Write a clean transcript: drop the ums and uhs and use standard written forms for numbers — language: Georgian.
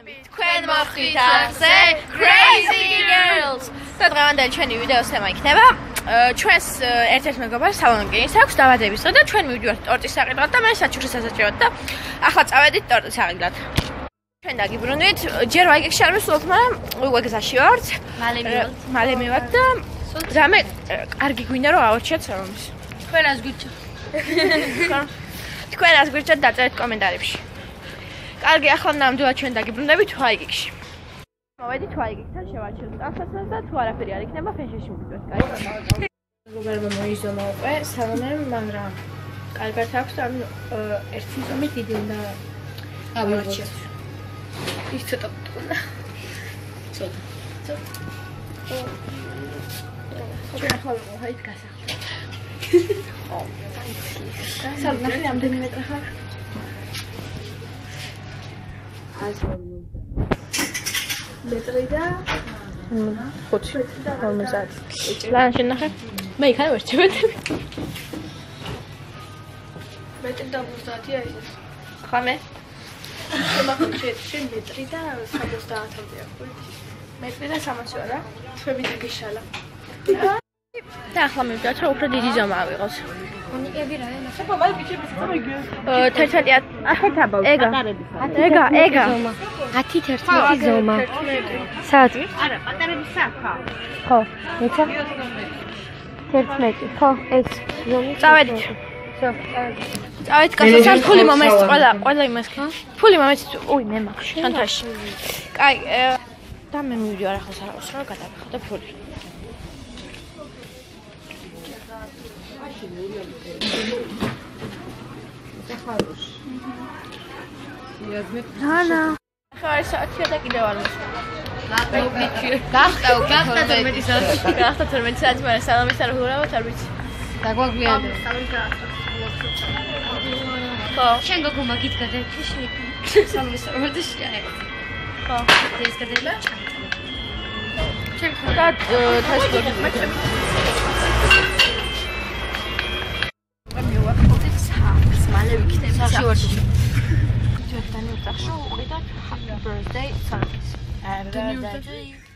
თქვენ მოხვდით ახზე Crazy Girls. და დღევანდელი ჩვენი ვიდეოს თემა იქნება ჩვენს ერთ-ერთ მეგობარს სალონკინის აქვს დაბადების დღე და ჩვენ მივდივართ ტორტის საყიდვად და მე საჩუქრის სასაჭიროდ და ახლა წავედით ტორტის საყიდვად. ჩვენ დაგიბრუნდით, ჯერ ვაიგექში არ მისულობთ, მაგრამ უკვე გზაში ვართ. მალე მივართ და რამე კარგი გვინდა რომ ავარჩიოთ სალონის. თქვენას გვიჩვენთ. თქვენას გვიჩვენთ დაწერეთ კომენტარებში. კარგი, ახლა ნამდვილად ჩვენ დაგიბრუნდებით ვაიგექში. მოვედით ვაიგექთან შევარჩიოთ ტანსაცმელს და თუ არაფერი არ იქნება ფენშეში მივიდეთ, კარგი? მეგობარმა მოიზომა უკვე სალონემ, მაგრამ კარგად აქვს და ერთი ზომი დიდი უნდა ავარჩიოთ. ის ცოტა ტყუნა. ცოტა. ჩვენ ახლა ვიყავით გასახლად. სალონახი რამდენი მეტრი ხარ? 100 მეტრი და 5 ლან შენახე? მე იქ არ ვერჩევდი. მეტრი და 50-ია ეს. ხა მე? შენ მეტრი და 70-მდე აქვს. მეტრი და 300 არა? ჩვენი გიშალა. და ახლა მივდივართ რომ უფრო დიდი ზომა ავიღოს. უნიკები რა ენა? ახლა მაგ ბიჭებს წამიგე. 11 ახეთ აბავ. ეგა. 10-11 ზომა. საათ? არა, პატარების საფა. ხო, მეცა? 11. ხო, ეს ზომი. წავედით. წავედით კაცო, ფული მომეს ყველა იმას. ფული მომეს, უი, მე მაქვს ჩანთაში. კაი, და მე მივიდივარ ახლა სარავს რა გადავიხო და ფული. ანა. ახლა არის საათია და კიდევ არ მოსვლა. გახტა 12 საათი. გახტა 12 საათი, მაგრამ სალომის არ ვურავთ, არ ვიცი. დაგვაგვიანდა. ხო. შენ გოგო მაგით გადაიქში. სალომის არ ვერდიშია. ხო. ეს გადაილა? შენ და თასბოგი მაჩები. მალე ვიქნები სახში ვარ. ჩვენთან ერთად შოუ ვიყიდოთ Happy Birthday songs. Happy birthday.